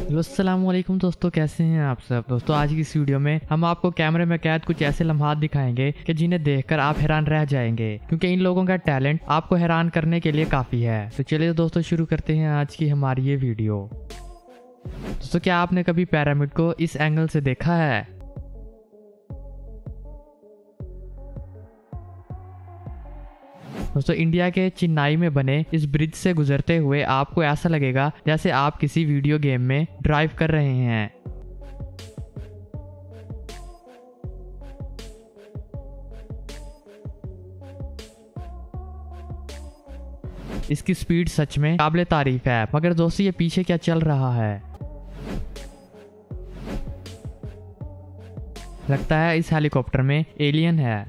अस्सलामुअलैकुम दोस्तों, कैसे हैं आप सब। दोस्तों आज की इस वीडियो में हम आपको कैमरे में कैद कुछ ऐसे लम्हात दिखाएंगे कि जिन्हें देखकर आप हैरान रह जाएंगे, क्योंकि इन लोगों का टैलेंट आपको हैरान करने के लिए काफ़ी है। तो चलिए दोस्तों शुरू करते हैं आज की हमारी ये वीडियो। दोस्तों क्या आपने कभी पिरामिड को इस एंगल से देखा है? दोस्तों इंडिया के चेन्नई में बने इस ब्रिज से गुजरते हुए आपको ऐसा लगेगा जैसे आप किसी वीडियो गेम में ड्राइव कर रहे हैं। इसकी स्पीड सच में काबिले तारीफ है, मगर दोस्तों ये पीछे क्या चल रहा है? लगता है इस हेलीकॉप्टर में एलियन है।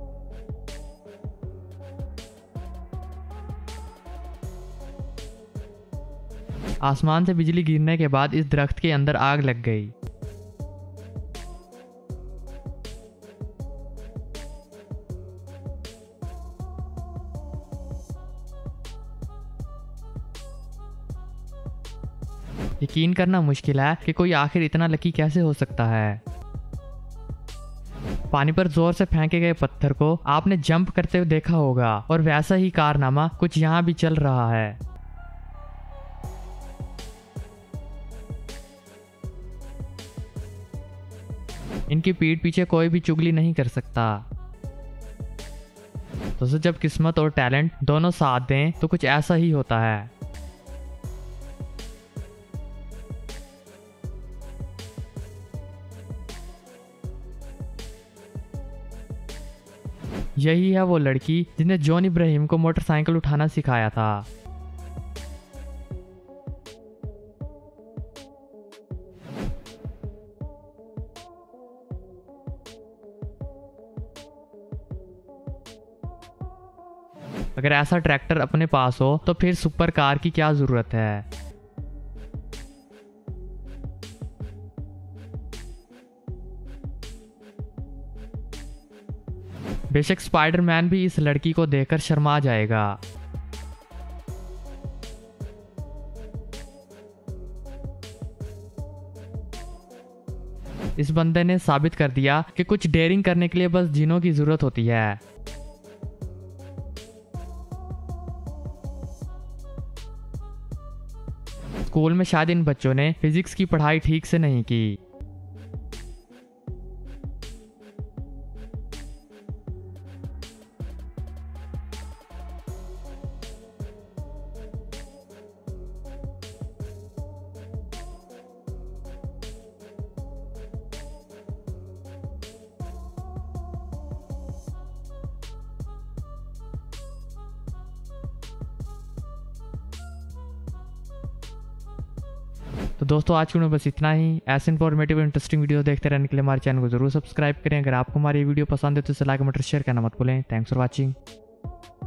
आसमान से बिजली गिरने के बाद इस दरख्त के अंदर आग लग गई। यकीन करना मुश्किल है कि कोई आखिर इतना लकी कैसे हो सकता है। पानी पर जोर से फेंके गए पत्थर को आपने जंप करते हुए देखा होगा, और वैसा ही कारनामा कुछ यहाँ भी चल रहा है। इनकी पीठ पीछे कोई भी चुगली नहीं कर सकता। दोस्तों जब किस्मत और टैलेंट दोनों साथ दें तो कुछ ऐसा ही होता है। यही है वो लड़की जिसने जॉन इब्राहिम को मोटरसाइकिल उठाना सिखाया था। अगर ऐसा ट्रैक्टर अपने पास हो तो फिर सुपर कार की क्या जरूरत है। बेशक स्पाइडरमैन भी इस लड़की को देखकर शर्मा जाएगा। इस बंदे ने साबित कर दिया कि कुछ डेयरिंग करने के लिए बस जिनों की जरूरत होती है। स्कूल में शायद इन बच्चों ने फिजिक्स की पढ़ाई ठीक से नहीं की। तो दोस्तों आज के में बस इतना ही। ऐसे इन्फॉर्मेटिव इंटरेस्टिंग वीडियो देखते रहने के लिए हमारे चैनल को जरूर सब्सक्राइब करें। अगर आपको हमारी वीडियो पसंद है तो इसे लाइक कमेंट शेयर करना मत भूलें। Thanks for watching.